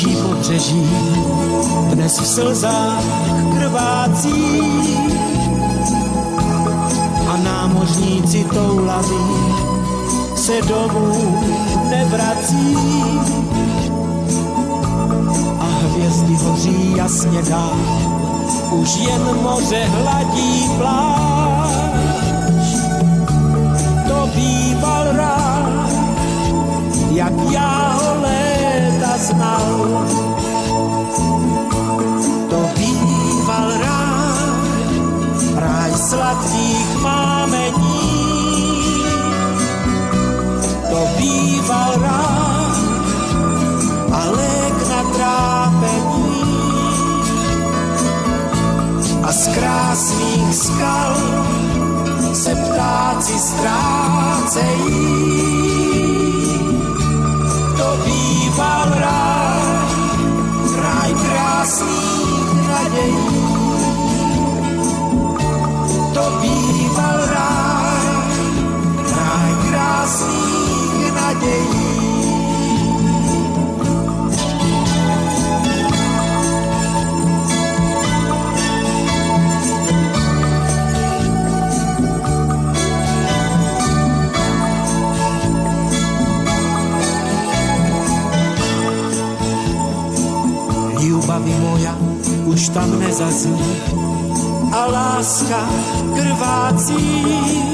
nejkrásnější pobřeží, dnes v slzách krvácí a námořníci toulaví se domů nevrací a hvězdy hoří jasně dál, už jen moře hladí pláž. To býval ráj, jak já ho léta znal. To býval ráj sladkých mámení. To býval ráj a lék na trápení. A z krásných skal se ptáci ztrácejí. To býval ráj krásných nadějí. To býval ráj krásných nadějí. Baví moja už tam nezazní a láska krvácí.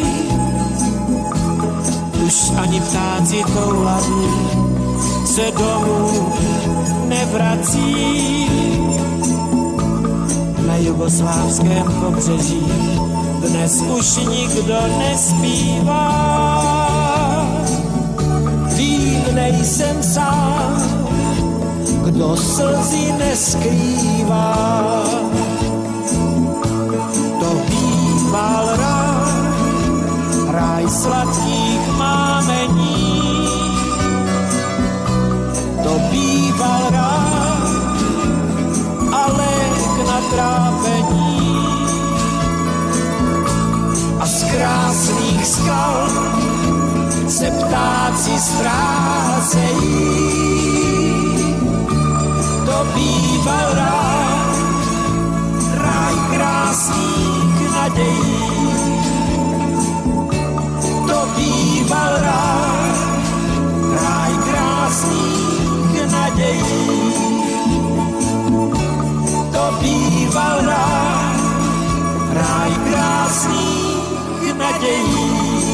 Už ani ptáci toulaví se domů nevrací. Na jugoslávském pobřeží dnes už nikdo nespívá. Vím, nejsem sám, kdo slzy neskrývá. To býval ráj sladkých mámení. To býval ráj a lék na trápení. A z krásných skal se ptáci ztrácejí. To býval ráj krásných nadějí. To býval ráj krásných nadějí. To býval ráj krásných nadějí.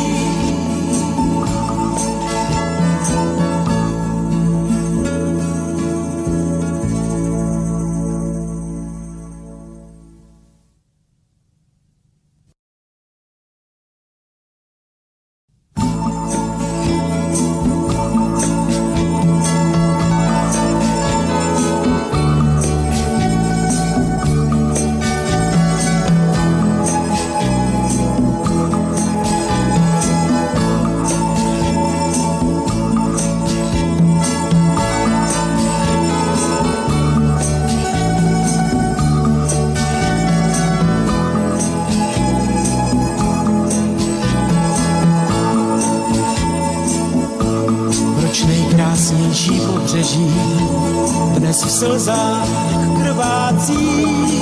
Nejkrásnější pobřeží dnes v slzách krvácí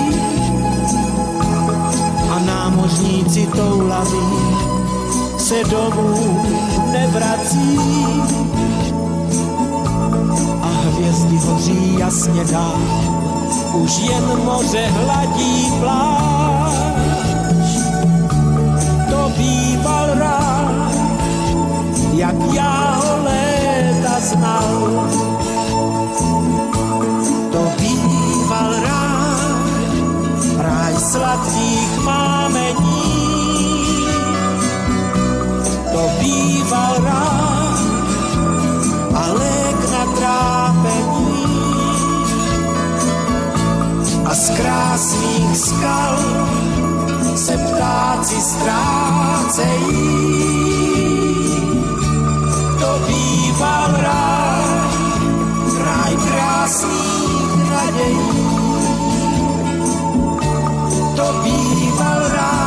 a námořníci toulaví se domů nevrací a hvězdy hoří jasně dál, už jen moře hladí pláž. To býval ráj, jak já ho léta znal. To býval ráj sladkých mámení. To býval ráj a lék na trápení. A z krásných skal se ptáci ztrácejí. To býval ráj krásných nadějí. To býval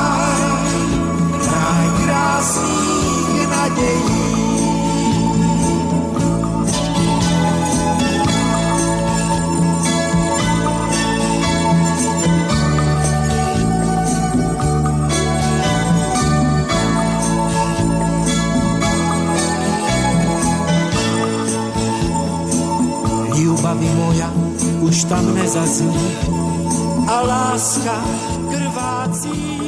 ráj krásných nadějí. slávy moja už tam nezazní a láska krvácí.